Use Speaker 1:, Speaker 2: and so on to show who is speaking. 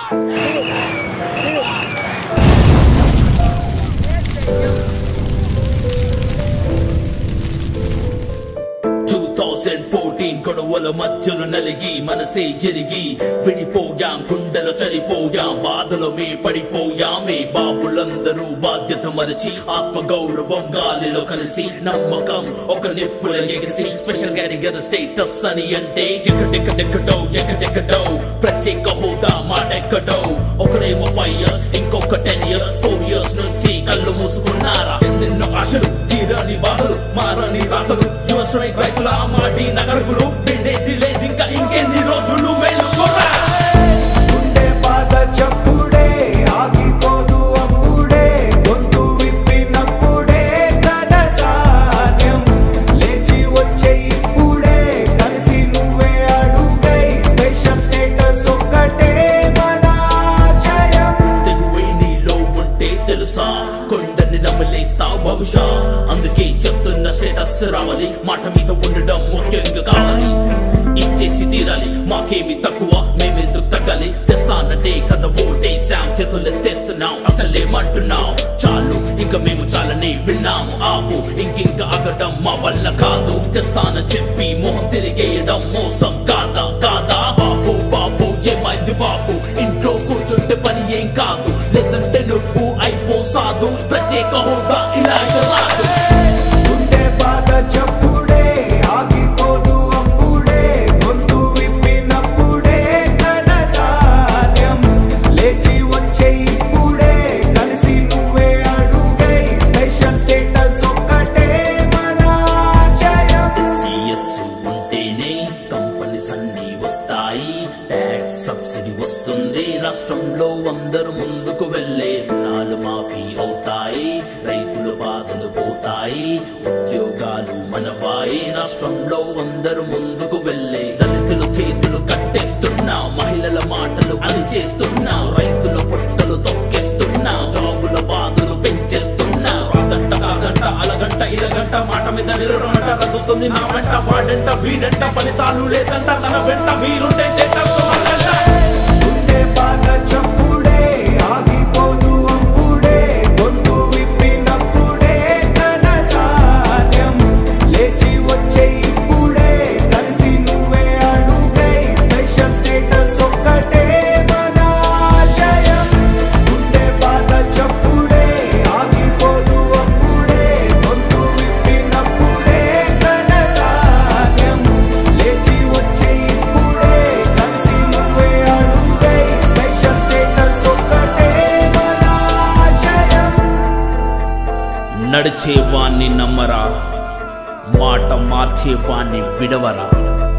Speaker 1: గొడవల మధ్యలో నలిగి మనసే ఎరిగి విడిపోయాం, గుండెలో చనిపోయాం, బాధలో మే పడిపోయామే. బాబులందరూ బాధ్యత మరచి ఆత్మగౌరవం గాలిలో కలిసి నమ్మకం ఒక నిప్పుల ఎగిసి స్పెషల్ క్యాటగిరీ స్టేటస్ అని అంటే ఎక్కడెక్కడెక్కడో ప్రత్యేక హోదా మాటెక్కడో. ఒకరేమో 5 years ఇంకొక 10 years 4 years నుంచి కళ్ళు మూసుకున్నారా. ఎన్నెన్నో ఆశలు తీరని బాధలు మారని రాతలు యువశ్రీ రైతుల మాటి నగరుగులు విండేది లేదు ఇంకా ఇంకెన్ని రోజులు మేలుకోరా.
Speaker 2: గుండె పాత చప్పుడే ఆగిపోదు అప్పుడే గొంతు విప్పినప్పుడే కథ సాధ్యం. లేచి వచ్చే ఇప్పుడే కలిసి నువ్వే అడుగై స్పెషల్ స్టేటస్ ఒక్కటే మన జయం.
Speaker 1: తెలుగే నీలో ఉంటే తెలుసా కొండని నమ్మలేస్తావు బహుశా. అందుకే చెప్తున్న స్టేటస్ రావాలి, మాట మీద ఉండడం ముఖ్యంగా కావాలి. ఇచ్చేసి తీరాలి, మాకేమి తక్కువ మేమెందుకు తగ్గాలి. తెస్తానంటే కథ ఓటేసాం, చేతులెత్తేస్తున్నాం అసలేమంటున్నాం. చాలు ఇంక మేము చాలని విన్నాము, ఆపు ఇంకింక ఆగడం మా వల్ల కాదు. తెస్తానని చెప్పి మొహం తిరిగేయడం మోసం కాదా కాదా. బాబు బాబు ఏమైంది బాబు, ఇంట్లో కూర్చుంటే పని ఏం కాదు. లేదంటే నువ్వు అయిపోసాదు, ప్రత్యేక హోదా ఇలాగ రాదు.
Speaker 2: గుండె పాత చప్పుడే ఆగిపోదు అప్పుడే గొంతు విప్పినప్పుడే కథ సాధ్యం. లేచి వచ్చే ఇప్పుడే కలిసి నువ్వే అడుగై స్పెషల్ స్టేటస్ ఒక్కటే మన జయం.
Speaker 1: SES ఉంటేనే కంపెనీస్ అన్ని వస్తాయి, ట్యాక్స్ సబ్సిడీ వస్తుంది, రాష్ట్రంలో అందరూ ముందుకు వెళ్లే రుణాలు మాఫీ అవుతాయి, రైతుల బాధలు పోతాయి, ఉద్యోగాలు మనవాయి. రాష్ట్రంలో అందరూ ముందుకు వెళ్లే దళితుల చేతులు కట్టేస్తున్నావు, మహిళల మాటలు అణిచేస్తున్నావు, రైతుల పొట్టలు తొక్కేస్తున్నావు, జాబుల బాధలు పెంచేస్తున్నావు. రాదంట కాదంట అలగంట ఇలగంట మాట మీద నిలబడంట రద్దుతుంది నా వెంట వాడంట వీడంట ఫలితాలు లేదంట తన వెంట మీరుంటే
Speaker 2: గుండె పాత చప్పుడే ఆగిపోదు అప్పుడే గొంతు విప్పినప్పుడే కథ సాధ్యం. లేచి వచ్చే ఇప్పుడే కలిసి నువ్వే అడుగై స్పెషల్ స్టేటస్ ఒక్కటే మన జయం. గుండె పాత చప్పుడే ఆగిపోదు అప్పుడే గొంతు విప్పినప్పుడే కథ సాధ్యం. లేచి వచ్చే ఇప్పుడే కలిసి నువ్వే అడుగై స్పెషల్ స్టేటస్ ఒక్కటే మన జయం.
Speaker 1: నడిచేవాణ్ణి నమ్మరా, మాట మార్చేవాణ్ణి విడవరా.